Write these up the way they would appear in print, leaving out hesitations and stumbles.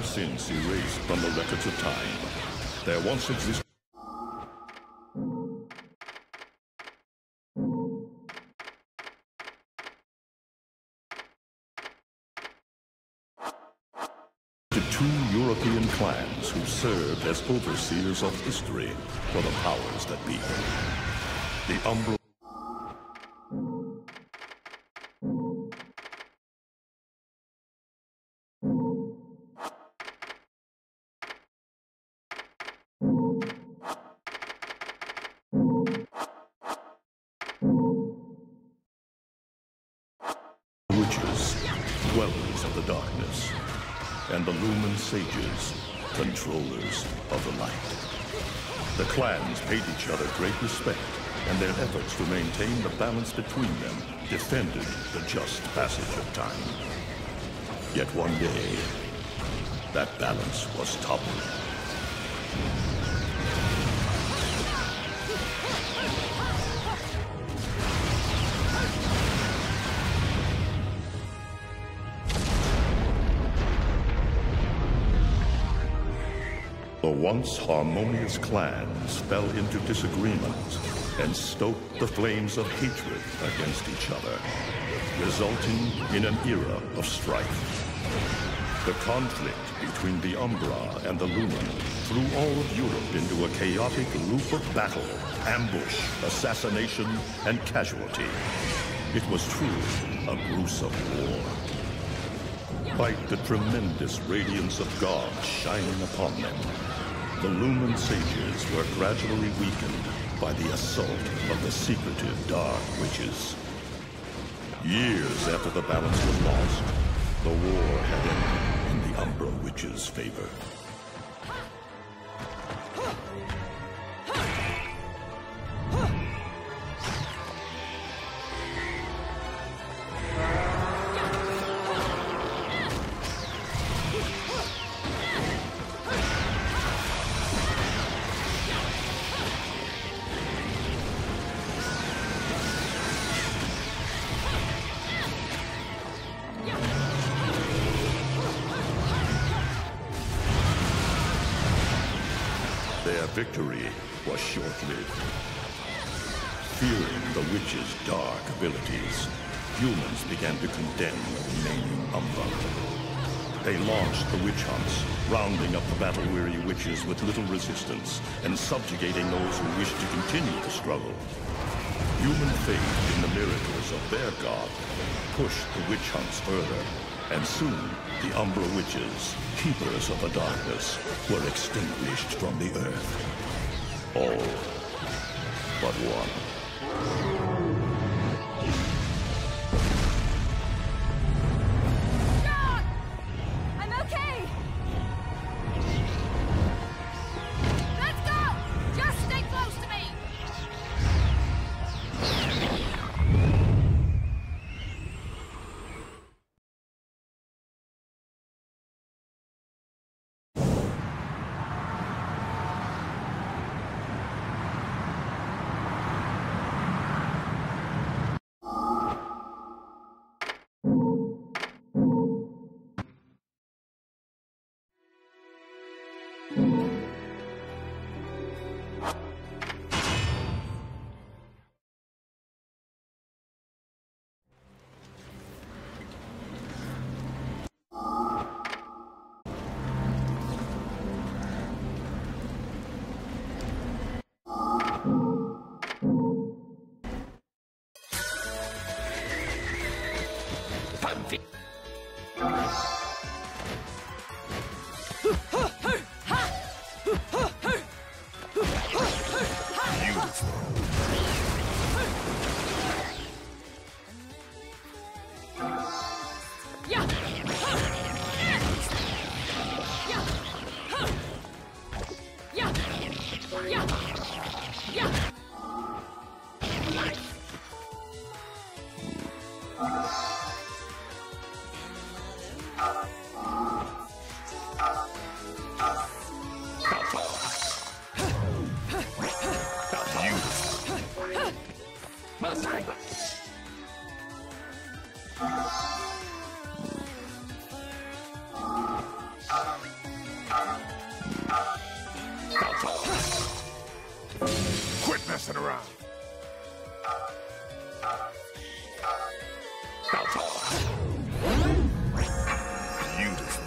since erased from the records of time. There once existed two European clans who served as overseers of history for the powers that be. The Umbro witches, dwellers of the darkness, and the Lumen Sages, controllers of the light. The clans paid each other great respect, and their efforts to maintain the balance between them defended the just passage of time. Yet one day, that balance was toppled. The once harmonious clans fell into disagreement and stoked the flames of hatred against each other, resulting in an era of strife. The conflict between the Umbra and the Lumen threw all of Europe into a chaotic loop of battle, ambush, assassination, and casualty. It was truly a gruesome war. Despite the tremendous radiance of God shining upon them, the Lumen Sages were gradually weakened by the assault of the secretive Dark Witches. Years after the balance was lost, the war had ended in the Umbra Witches' favor. Their victory was short-lived. Fearing the witches' dark abilities, humans began to condemn the remaining Umbra. They launched the witch hunts, rounding up the battle-weary witches with little resistance and subjugating those who wished to continue the struggle. Human faith in the miracles of their god pushed the witch hunts further, and soon the Umbra Witches, keepers of the darkness, were extinguished from the earth. All but one. God! I'm okay! Let's go! Just stay close to me! messing around. Beautiful.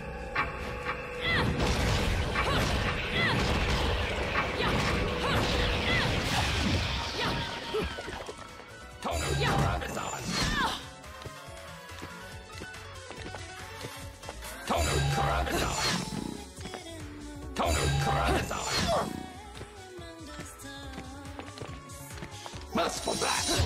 Merciful back.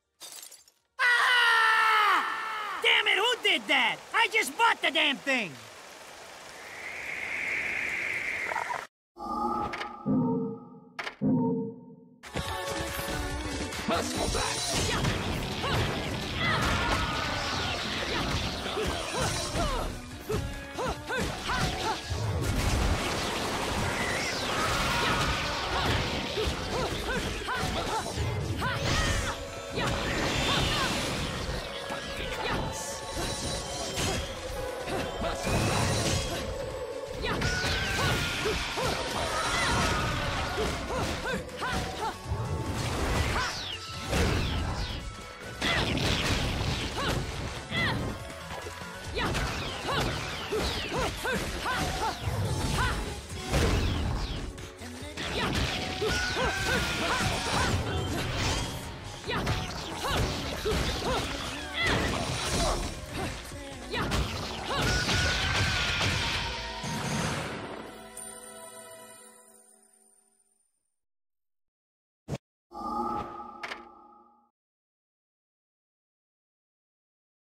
That! I just bought the damn thing!